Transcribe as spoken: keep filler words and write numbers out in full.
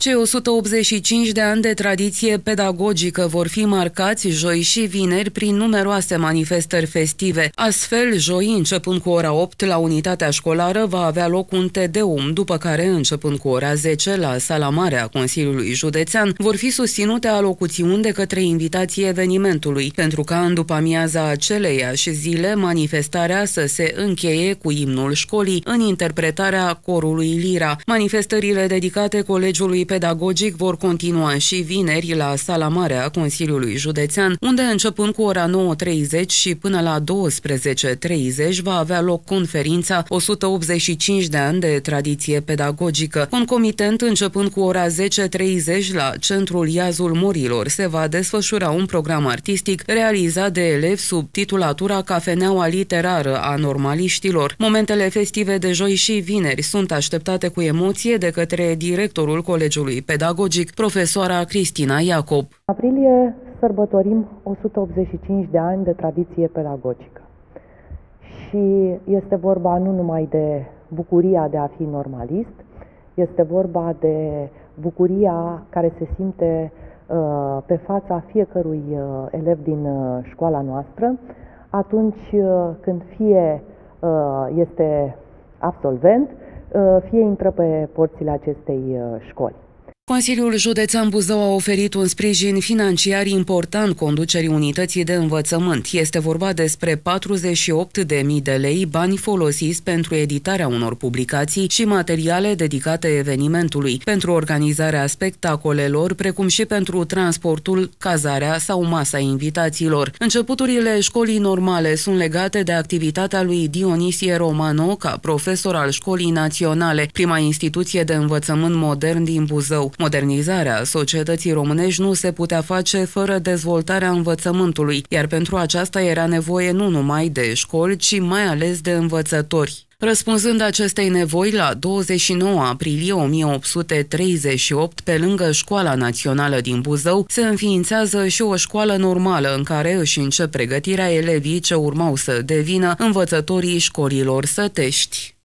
Cei o sută optzeci și cinci de ani de tradiție pedagogică vor fi marcați joi și vineri prin numeroase manifestări festive. Astfel, joi, începând cu ora opt, la unitatea școlară va avea loc un Te Deum, după care, începând cu ora zece, la sala mare a Consiliului Județean, vor fi susținute alocuțiuni de către invitații evenimentului, pentru ca în după-amiaza aceleiași zile manifestarea să se încheie cu imnul școlii în interpretarea corului Lira. Manifestările dedicate Colegiului Pedagogic vor continua și vineri la sala mare a Consiliului Județean, unde începând cu ora nouă treizeci și până la douăsprezece treizeci va avea loc conferința o sută optzeci și cinci de ani de tradiție pedagogică. Concomitent, începând cu ora zece treizeci la Centrul Iazul Morilor se va desfășura un program artistic realizat de elevi sub titulatura Cafeneaua Literară a Normaliștilor. Momentele festive de joi și vineri sunt așteptate cu emoție de către directorul Colegiului Pedagogic, profesoara Cristina Iacob. În aprilie sărbătorim o sută optzeci și cinci de ani de tradiție pedagogică și este vorba nu numai de bucuria de a fi normalist, este vorba de bucuria care se simte uh, pe fața fiecărui uh, elev din uh, școala noastră atunci uh, când fie uh, este absolvent, uh, fie intră pe porțile acestei uh, școli. Consiliul Județean Buzău a oferit un sprijin financiar important conducerii unității de învățământ. Este vorba despre patruzeci și opt de mii de lei, bani folosiți pentru editarea unor publicații și materiale dedicate evenimentului, pentru organizarea spectacolelor, precum și pentru transportul, cazarea sau masa invitațiilor. Începuturile școlii normale sunt legate de activitatea lui Dionisie Romano ca profesor al Școlii Naționale, prima instituție de învățământ modern din Buzău. Modernizarea societății românești nu se putea face fără dezvoltarea învățământului, iar pentru aceasta era nevoie nu numai de școli, ci mai ales de învățători. Răspunzând acestei nevoi, la douăzeci și nouă aprilie o mie opt sute treizeci și opt, pe lângă Școala Națională din Buzău, se înființează și o școală normală în care își încep pregătirea elevii ce urmau să devină învățătorii școlilor sătești.